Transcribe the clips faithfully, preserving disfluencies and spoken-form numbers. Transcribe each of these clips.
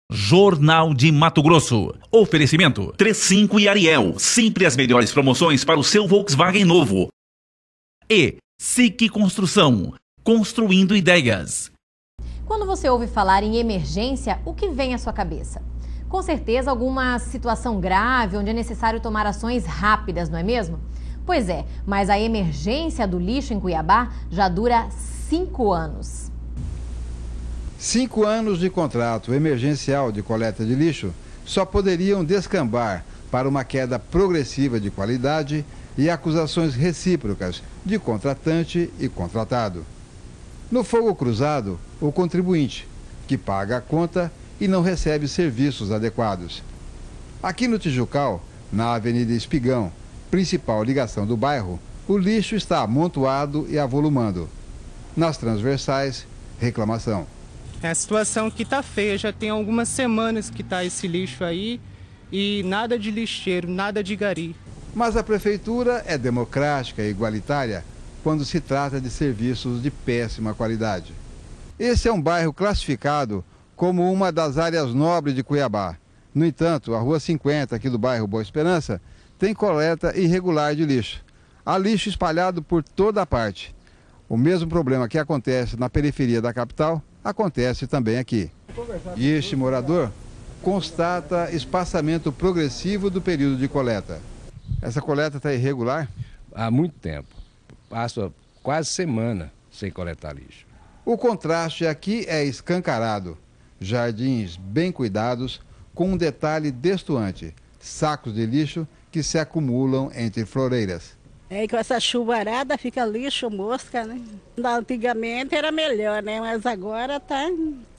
Jornal de Mato Grosso. Oferecimento trinta e cinco e Ariel. Sempre as melhores promoções para o seu Volkswagen novo. E S I C Construção. Construindo ideias. Quando você ouve falar em emergência, o que vem à sua cabeça? Com certeza alguma situação grave onde é necessário tomar ações rápidas, não é mesmo? Pois é, mas a emergência do lixo em Cuiabá já dura cinco anos. Cinco anos de contrato emergencial de coleta de lixo só poderiam descambar para uma queda progressiva de qualidade e acusações recíprocas de contratante e contratado. No fogo cruzado, o contribuinte, que paga a conta e não recebe serviços adequados. Aqui no Tijucal, na Avenida Espigão, principal ligação do bairro, o lixo está amontoado e avolumando. Nas transversais, reclamação. É a situação que tá feia, já tem algumas semanas que tá esse lixo aí e nada de lixeiro, nada de gari. Mas a prefeitura é democrática e igualitária quando se trata de serviços de péssima qualidade. Esse é um bairro classificado como uma das áreas nobres de Cuiabá. No entanto, a Rua cinquenta, aqui do bairro Boa Esperança, tem coleta irregular de lixo. Há lixo espalhado por toda a parte. O mesmo problema que acontece na periferia da capital acontece também aqui. E este morador constata espaçamento progressivo do período de coleta. Essa coleta está irregular? Há muito tempo. Passa quase semana sem coletar lixo. O contraste aqui é escancarado. Jardins bem cuidados, com um detalhe destoante: sacos de lixo que se acumulam entre floreiras. É, com essa chuvarada fica lixo, mosca, né? Antigamente era melhor, né? Mas agora tá...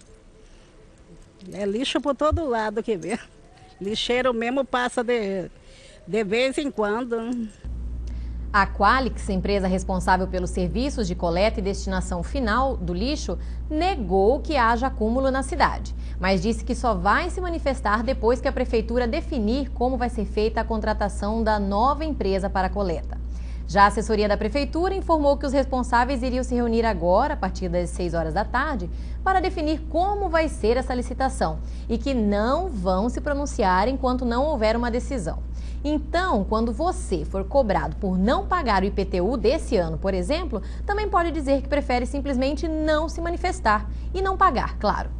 É lixo por todo lado que vê. Lixeiro mesmo passa de, de vez em quando. A Qualix, empresa responsável pelos serviços de coleta e destinação final do lixo, negou que haja acúmulo na cidade, mas disse que só vai se manifestar depois que a prefeitura definir como vai ser feita a contratação da nova empresa para a coleta. Já a assessoria da prefeitura informou que os responsáveis iriam se reunir agora, a partir das seis horas da tarde, para definir como vai ser essa licitação e que não vão se pronunciar enquanto não houver uma decisão. Então, quando você for cobrado por não pagar o I P T U desse ano, por exemplo, também pode dizer que prefere simplesmente não se manifestar e não pagar, claro.